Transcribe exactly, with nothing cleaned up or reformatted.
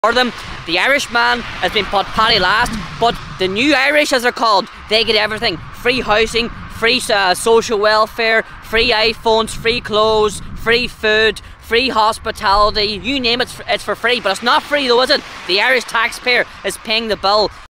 for them. The Irishman has been put Paddy last, but the new Irish, as they're called, they get everything. Free housing, free uh, social welfare, free iPhones, free clothes, free food, free hospitality, you name it, it's for free. But it's not free though, is it? The Irish taxpayer is paying the bill.